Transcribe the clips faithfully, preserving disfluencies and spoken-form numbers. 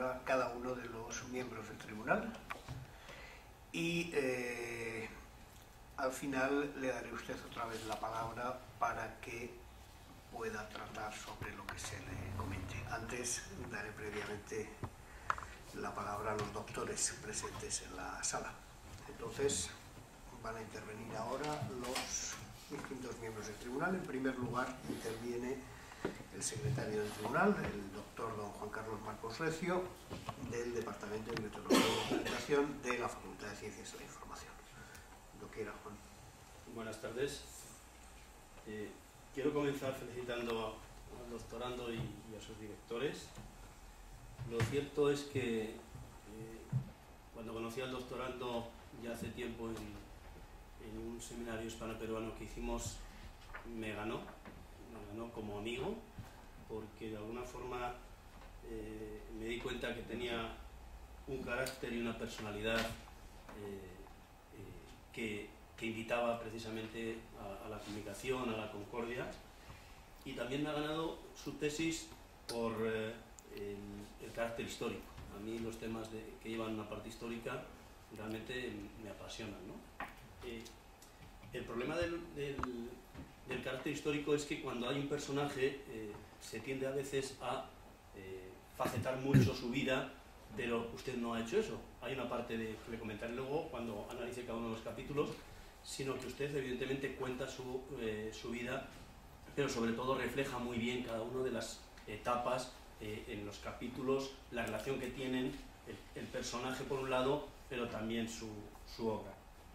palabra cada uno de los miembros del tribunal y eh, al final le daré a usted otra vez la palabra para que pueda tratar sobre lo que se le comente. Antes daré previamente la palabra a los doctores presentes en la sala. Entonces van a intervenir ahora los distintos miembros del tribunal. En primer lugar interviene el secretario del tribunal, el doctor don Juan Carlos Marcos Recio, del Departamento de Biotecnología y Documentación de la Facultad de Ciencias de la Información. Lo quiera, Juan. Buenas tardes. Eh, quiero comenzar felicitando al doctorando y, y a sus directores. Lo cierto es que eh, cuando conocí al doctorando ya hace tiempo en, en un seminario hispano-peruano que hicimos, me ganó, me ganó como amigo, porque de alguna forma eh, me di cuenta que tenía un carácter y una personalidad eh, eh, que, que invitaba precisamente a, a la comunicación, a la concordia, y también me ha ganado su tesis por eh, el, el carácter histórico. A mí los temas de, que llevan una parte histórica realmente me apasionan, ¿no? Eh, el problema del, del, del carácter histórico es que cuando hay un personaje eh, se tiende a veces a eh, facetar mucho su vida, pero usted no ha hecho eso. Hay una parte de, que le comentaré luego cuando analice cada uno de los capítulos, sino que usted evidentemente cuenta su, eh, su vida, pero sobre todo refleja muy bien cada una de las etapas eh, en los capítulos, la relación que tienen el, el personaje por un lado, pero también su, su obra.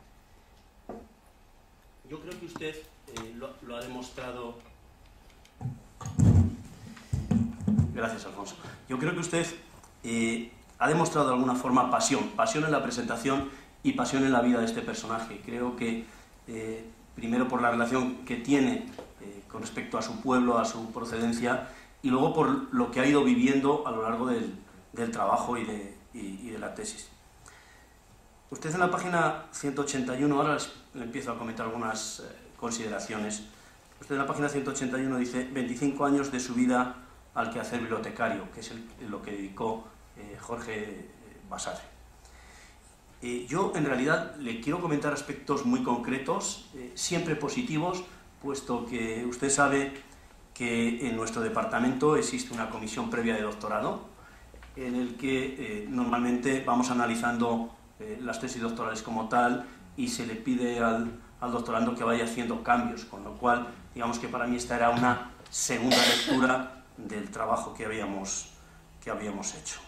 Yo creo que usted eh, lo, lo ha demostrado... Gracias, Alfonso. Yo creo que usted eh, ha demostrado de alguna forma pasión, pasión en la presentación y pasión en la vida de este personaje. Creo que, eh, primero por la relación que tiene eh, con respecto a su pueblo, a su procedencia, y luego por lo que ha ido viviendo a lo largo del, del trabajo y de, y, y de la tesis. Usted en la página ciento ochenta y uno, ahora le empiezo a comentar algunas eh, consideraciones. Usted en la página ciento ochenta y uno dice veinticinco años de su vida al quehacer bibliotecario, que es el, lo que dedicó eh, Jorge Basadre. Eh, yo en realidad le quiero comentar aspectos muy concretos, eh, siempre positivos, puesto que usted sabe que en nuestro departamento existe una comisión previa de doctorado, en el que eh, normalmente vamos analizando eh, las tesis doctorales como tal y se le pide al, al doctorando que vaya haciendo cambios, con lo cual, digamos que para mí esta era una segunda lectura del trabajo que habíamos, que habíamos hecho.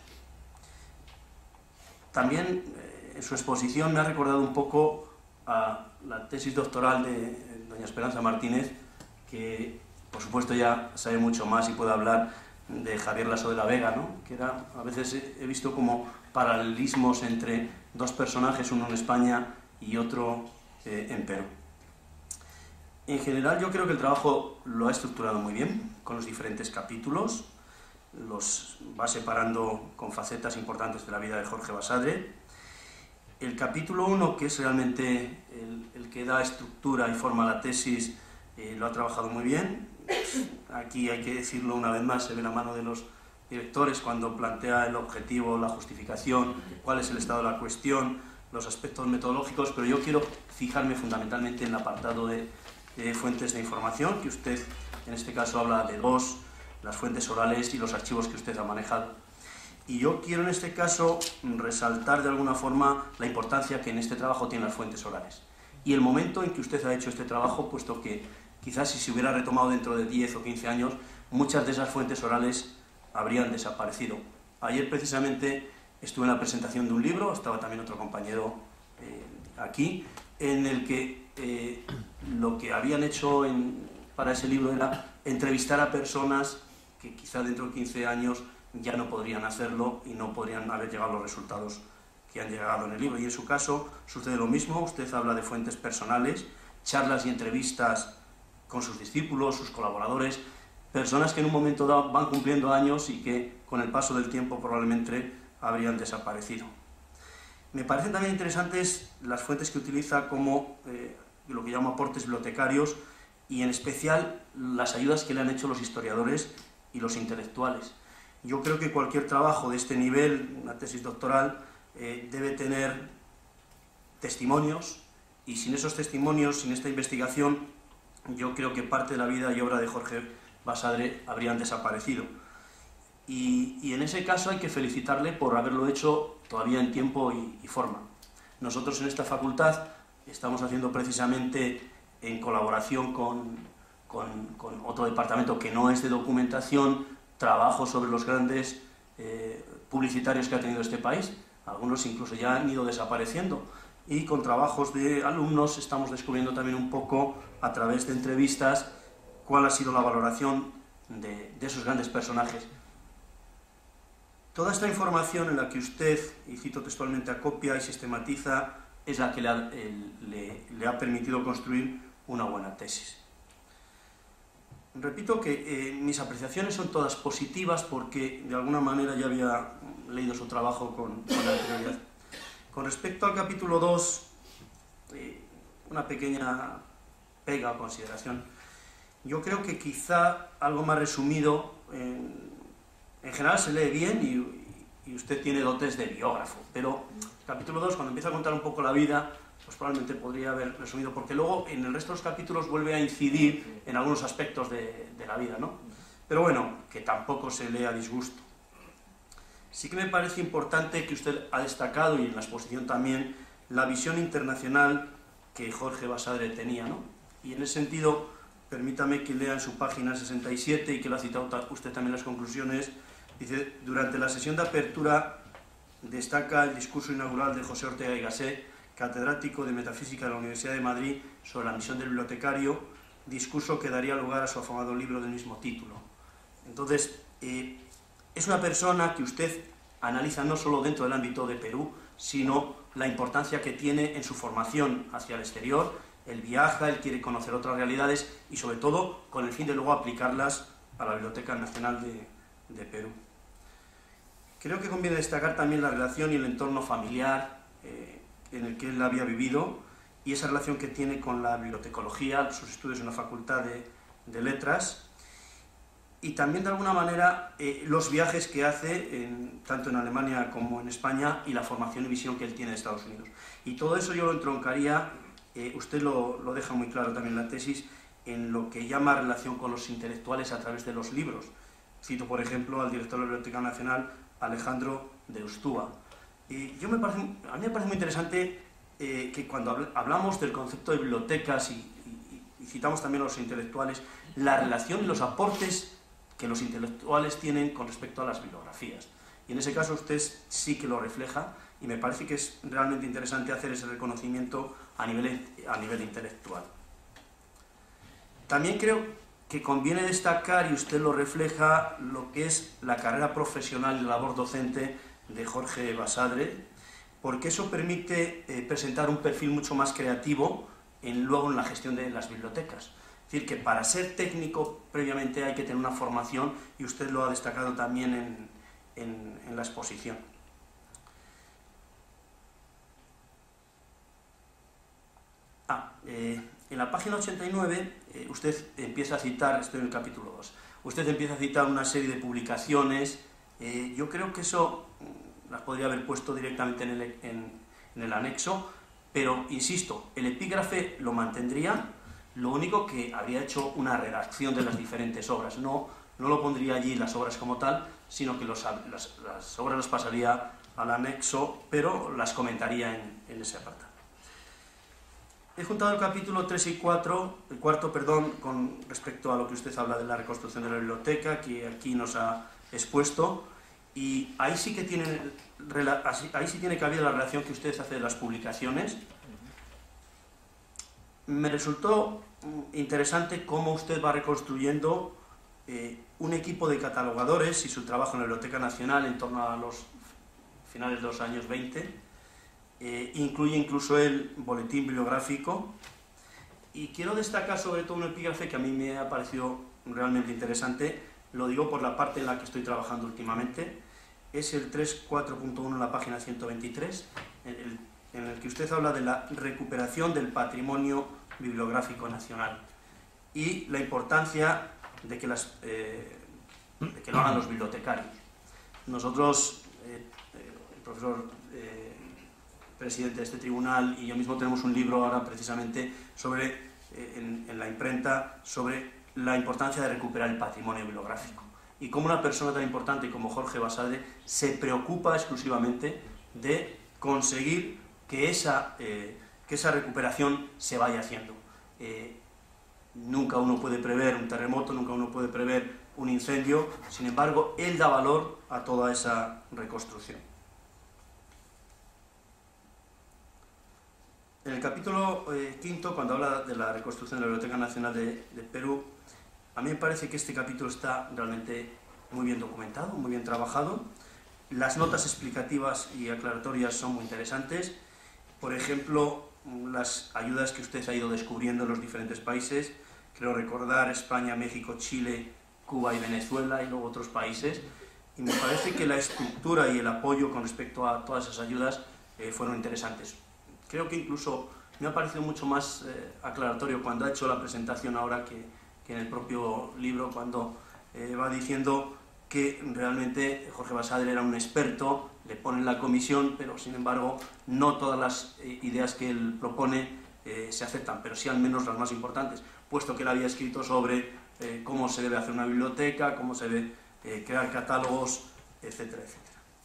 También eh, en su exposición me ha recordado un poco a la tesis doctoral de doña Esperanza Martínez, que por supuesto ya sabe mucho más y puede hablar de Javier Lasso de la Vega, ¿no? Que era, a veces he visto como paralelismos entre dos personajes, uno en España y otro eh, en Perú. En general yo creo que el trabajo lo ha estructurado muy bien, con los diferentes capítulos, los va separando con facetas importantes de la vida de Jorge Basadre. El capítulo uno, que es realmente el, el que da estructura y forma a la tesis, eh, lo ha trabajado muy bien. Aquí hay que decirlo una vez más, se ve la mano de los directores cuando plantea el objetivo, la justificación, cuál es el estado de la cuestión, los aspectos metodológicos, pero yo quiero fijarme fundamentalmente en el apartado de, de fuentes de información, que usted en este caso habla de dos, las fuentes orales y los archivos que usted ha manejado. Y yo quiero en este caso resaltar de alguna forma la importancia que en este trabajo tienen las fuentes orales. Y el momento en que usted ha hecho este trabajo, puesto que quizás si se hubiera retomado dentro de diez o quince años, muchas de esas fuentes orales habrían desaparecido. Ayer precisamente estuve en la presentación de un libro, estaba también otro compañero eh, aquí, en el que eh, lo que habían hecho en, para ese libro era entrevistar a personas que quizá dentro de quince años ya no podrían hacerlo y no podrían haber llegado a los resultados que han llegado en el libro. Y en su caso sucede lo mismo, usted habla de fuentes personales, charlas y entrevistas con sus discípulos, sus colaboradores, personas que en un momento dado van cumpliendo años y que con el paso del tiempo probablemente habrían desaparecido. Me parecen también interesantes las fuentes que utiliza como eh, lo que llamo aportes bibliotecarios y en especial las ayudas que le han hecho los historiadores y los intelectuales. Yo creo que cualquier trabajo de este nivel, una tesis doctoral, eh, debe tener testimonios, y sin esos testimonios, sin esta investigación, yo creo que parte de la vida y obra de Jorge Basadre habrían desaparecido. Y, y en ese caso hay que felicitarle por haberlo hecho todavía en tiempo y, y forma. Nosotros en esta facultad estamos haciendo precisamente, en colaboración con, con, con otro departamento que no es de documentación, trabajo sobre los grandes eh, publicitarios que ha tenido este país. Algunos incluso ya han ido desapareciendo. Y con trabajos de alumnos estamos descubriendo también un poco, a través de entrevistas, cuál ha sido la valoración de, de esos grandes personajes. Toda esta información en la que usted, y cito textualmente, acopia y sistematiza, es la que le ha, el, le, le ha permitido construir una buena tesis. Repito que eh, mis apreciaciones son todas positivas porque de alguna manera ya había leído su trabajo con, con anterioridad. Con respecto al capítulo dos, eh, una pequeña pega o consideración. Yo creo que quizá algo más resumido, en, en general se lee bien y, y usted tiene dotes de biógrafo, pero el capítulo dos, cuando empieza a contar un poco la vida, pues probablemente podría haber resumido, porque luego en el resto de los capítulos vuelve a incidir en algunos aspectos de, de la vida, ¿no? Pero bueno, que tampoco se lee a disgusto. Sí que me parece importante que usted ha destacado, y en la exposición también, la visión internacional que Jorge Basadre tenía, ¿no? Y en ese sentido, permítame que lea en su página sesenta y siete, y que lo ha citado usted también en las conclusiones, dice: durante la sesión de apertura destaca el discurso inaugural de José Ortega y Gasset, catedrático de Metafísica de la Universidad de Madrid, sobre la misión del bibliotecario, discurso que daría lugar a su afamado libro del mismo título. Entonces, eh, es una persona que usted analiza no solo dentro del ámbito de Perú, sino la importancia que tiene en su formación hacia el exterior. Él viaja, él quiere conocer otras realidades y sobre todo con el fin de luego aplicarlas a la Biblioteca Nacional de, de Perú. Creo que conviene destacar también la relación y el entorno familiar eh, en el que él había vivido, y esa relación que tiene con la bibliotecología, sus estudios en la Facultad de, de Letras, y también de alguna manera eh, los viajes que hace en, tanto en Alemania como en España, y la formación y visión que él tiene de Estados Unidos. Y todo eso yo lo entroncaría, eh, usted lo, lo deja muy claro también en la tesis, en lo que llama relación con los intelectuales a través de los libros. Cito, por ejemplo, al director de la Biblioteca Nacional, Alejandro de Ustúa. Eh, yo me parece, a mí me parece muy interesante eh, que cuando hablamos del concepto de bibliotecas y, y, y citamos también a los intelectuales, la relación y los aportes que los intelectuales tienen con respecto a las bibliografías. Y en ese caso usted sí que lo refleja, y me parece que es realmente interesante hacer ese reconocimiento a nivel, a nivel intelectual. También creo que conviene destacar, y usted lo refleja, lo que es la carrera profesional y la labor docente de Jorge Basadre, porque eso permite eh, presentar un perfil mucho más creativo en, luego en la gestión de las bibliotecas. Es decir, que para ser técnico previamente hay que tener una formación, y usted lo ha destacado también en, en, en la exposición. Ah, eh, en la página ochenta y nueve eh, usted empieza a citar, estoy en el capítulo dos, usted empieza a citar una serie de publicaciones. Eh, yo creo que eso las podría haber puesto directamente en el, en, en el anexo, pero insisto, el epígrafe lo mantendría. Lo único que habría hecho una redacción de las diferentes obras, no, no lo pondría allí las obras como tal, sino que los, las, las obras las pasaría al anexo, pero las comentaría en, en ese apartado. He juntado el capítulo tres y cuatro, el cuarto, perdón, con respecto a lo que usted habla de la reconstrucción de la biblioteca, que aquí nos ha expuesto, y ahí sí que tiene, ahí sí tiene cabida la relación que usted hace de las publicaciones. Me resultó interesante cómo usted va reconstruyendo eh, un equipo de catalogadores y su trabajo en la Biblioteca Nacional en torno a los finales de los años veinte. Eh, incluye incluso el boletín bibliográfico, y quiero destacar sobre todo un epígrafe que a mí me ha parecido realmente interesante. Lo digo por la parte en la que estoy trabajando últimamente. Es el tres cuatro punto uno en la página ciento veintitrés, en el en el que usted habla de la recuperación del patrimonio bibliográfico nacional y la importancia de que, las, eh, de que lo hagan los bibliotecarios. nosotros, eh, el profesor eh, presidente de este tribunal y yo mismo tenemos un libro ahora precisamente sobre, eh, en, en la imprenta, sobre la importancia de recuperar el patrimonio bibliográfico y cómo una persona tan importante como Jorge Basadre se preocupa exclusivamente de conseguir que esa, eh, que esa recuperación se vaya haciendo. Eh, nunca uno puede prever un terremoto, nunca uno puede prever un incendio, sin embargo, él da valor a toda esa reconstrucción. En el capítulo eh, quinto, cuando habla de la reconstrucción de la Biblioteca Nacional de, de Perú, a mí me parece que este capítulo está realmente muy bien documentado, muy bien trabajado. Las notas explicativas y aclaratorias son muy interesantes. Por ejemplo, las ayudas que usted ha ido descubriendo en los diferentes países. Creo recordar España, México, Chile, Cuba y Venezuela y luego otros países. Y me parece que la estructura y el apoyo con respecto a todas esas ayudas eh, fueron interesantes. Creo que incluso me ha parecido mucho más eh, aclaratorio cuando ha hecho la presentación ahora que, que en el propio libro, cuando eh, va diciendo que realmente Jorge Basadre era un experto, le ponen la comisión, pero sin embargo no todas las eh, ideas que él propone eh, se aceptan, pero sí al menos las más importantes, puesto que él había escrito sobre eh, cómo se debe hacer una biblioteca, cómo se debe eh, crear catálogos, etcétera, etcétera.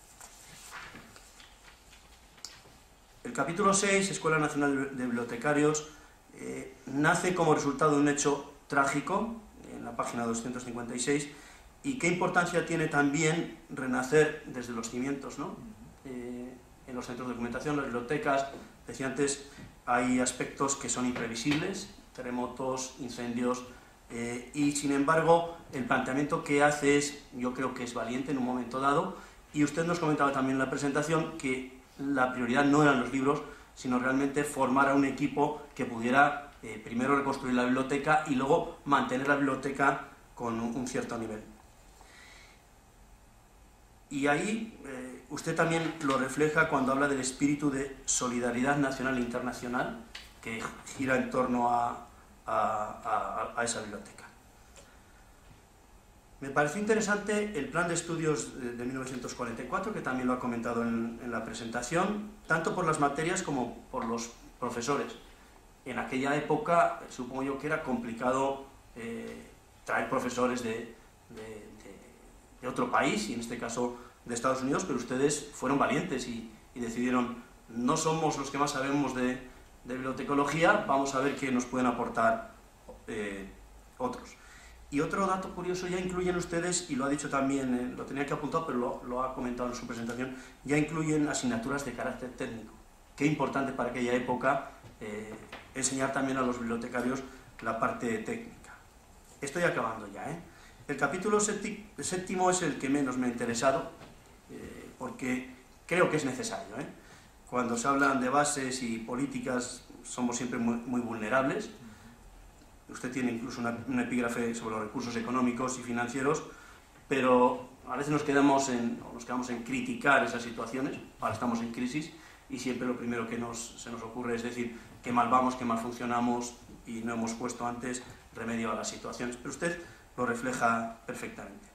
El capítulo seis, Escuela Nacional de Bibliotecarios, eh, nace como resultado de un hecho trágico, en la página doscientos cincuenta y seis, y qué importancia tiene también renacer desde los cimientos, ¿no? Eh, en los centros de documentación, las bibliotecas, decía antes, hay aspectos que son imprevisibles, terremotos, incendios, eh, y sin embargo el planteamiento que hace es, yo creo que es valiente en un momento dado, y usted nos comentaba también en la presentación que la prioridad no eran los libros, sino realmente formar a un equipo que pudiera eh, primero reconstruir la biblioteca y luego mantener la biblioteca con un, un cierto nivel. Y ahí eh, usted también lo refleja cuando habla del espíritu de solidaridad nacional e internacional que gira en torno a, a, a, a esa biblioteca. Me pareció interesante el plan de estudios de mil novecientos cuarenta y cuatro, que también lo ha comentado en, en la presentación, tanto por las materias como por los profesores. En aquella época, supongo yo que era complicado eh, traer profesores de, de, de, de otro país, y en este caso de Estados Unidos, pero ustedes fueron valientes y, y decidieron, no somos los que más sabemos de, de bibliotecología, vamos a ver qué nos pueden aportar eh, otros. Y otro dato curioso, ya incluyen ustedes, y lo ha dicho también, eh, lo tenía que apuntar, pero lo, lo ha comentado en su presentación, ya incluyen asignaturas de carácter técnico. Qué importante para aquella época eh, enseñar también a los bibliotecarios la parte técnica. Estoy acabando ya, ¿eh? El capítulo séptimo es el que menos me ha interesado, eh, porque creo que es necesario, ¿eh? Cuando se hablan de bases y políticas somos siempre muy, muy vulnerables. Usted tiene incluso una, un epígrafe sobre los recursos económicos y financieros, pero a veces nos quedamos en, nos quedamos en criticar esas situaciones, ahora estamos en crisis, y siempre lo primero que nos, se nos ocurre es decir que mal vamos, que mal funcionamos, y no hemos puesto antes remedio a las situaciones, pero usted lo refleja perfectamente.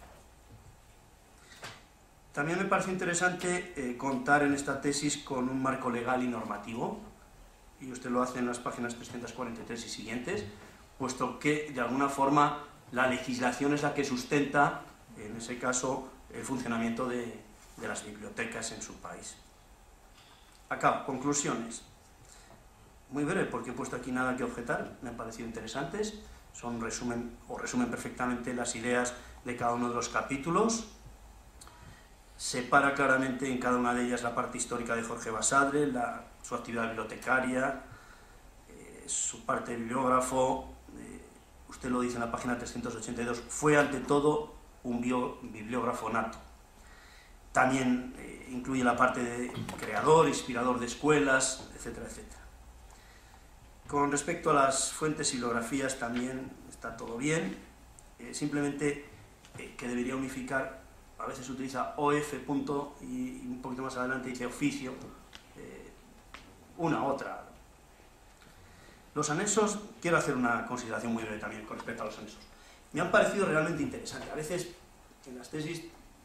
También me parece interesante eh, contar en esta tesis con un marco legal y normativo, y usted lo hace en las páginas trescientos cuarenta y tres y siguientes, puesto que de alguna forma la legislación es la que sustenta, en ese caso, el funcionamiento de, de las bibliotecas en su país. Acá, conclusiones. Muy breve, porque he puesto aquí nada que objetar, me han parecido interesantes, son resumen, o resumen perfectamente las ideas de cada uno de los capítulos. Separa claramente en cada una de ellas la parte histórica de Jorge Basadre, la, su actividad bibliotecaria, eh, su parte de bibliógrafo, eh, usted lo dice en la página trescientos ochenta y dos, fue ante todo un bio, bibliógrafo nato. También eh, incluye la parte de creador, inspirador de escuelas, etcétera, etcétera. Con respecto a las fuentes y bibliografías también está todo bien, eh, simplemente eh, que debería unificar. A veces se utiliza O F punto y un poquito más adelante dice oficio, eh, una, otra. Los anexos, quiero hacer una consideración muy breve también con respecto a los anexos. Me han parecido realmente interesantes. A veces en las tesis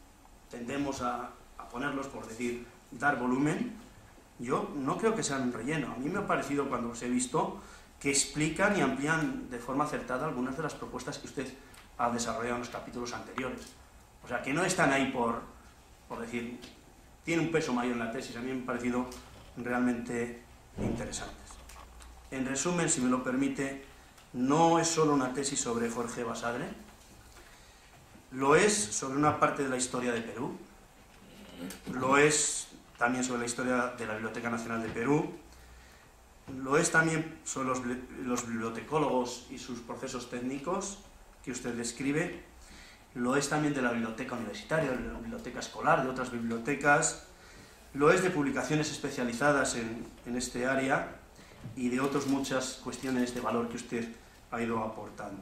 tendemos a, a ponerlos, por decir, dar volumen. Yo no creo que sean un relleno. A mí me ha parecido, cuando los he visto, que explican y amplían de forma acertada algunas de las propuestas que usted ha desarrollado en los capítulos anteriores. O sea, que no están ahí por, por decir, tiene un peso mayor en la tesis. A mí me han parecido realmente interesantes. En resumen, si me lo permite, no es solo una tesis sobre Jorge Basadre, lo es sobre una parte de la historia de Perú, lo es también sobre la historia de la Biblioteca Nacional de Perú, lo es también sobre los, los bibliotecólogos y sus procesos técnicos que usted describe, lo es también de la biblioteca universitaria, de la biblioteca escolar, de otras bibliotecas, lo es de publicaciones especializadas en, en este área y de otras muchas cuestiones de valor que usted ha ido aportando.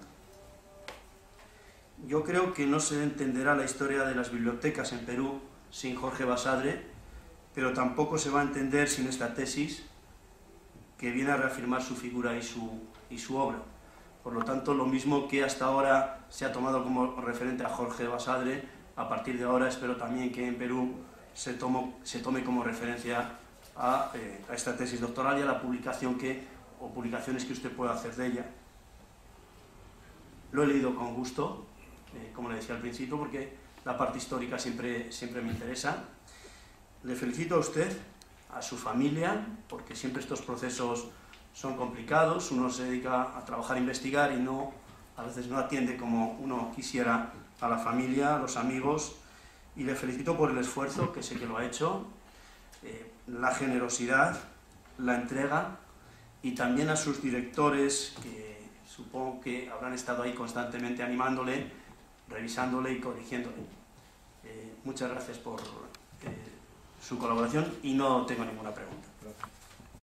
Yo creo que no se entenderá la historia de las bibliotecas en Perú sin Jorge Basadre, pero tampoco se va a entender sin esta tesis que viene a reafirmar su figura y su, y su obra. Por lo tanto, lo mismo que hasta ahora se ha tomado como referente a Jorge Basadre, a partir de ahora espero también que en Perú se, tomo, se tome como referencia a, eh, a esta tesis doctoral y a la publicación que, o publicaciones que usted pueda hacer de ella. Lo he leído con gusto, eh, como le decía al principio, porque la parte histórica siempre, siempre me interesa. Le felicito a usted, a su familia, porque siempre estos procesos son complicados, uno se dedica a trabajar, a investigar y no, a veces no atiende como uno quisiera a la familia, a los amigos, y le felicito por el esfuerzo, que sé que lo ha hecho, eh, la generosidad, la entrega, y también a sus directores, que supongo que habrán estado ahí constantemente animándole, revisándole y corrigiéndole. Eh, muchas gracias por eh, su colaboración y no tengo ninguna pregunta.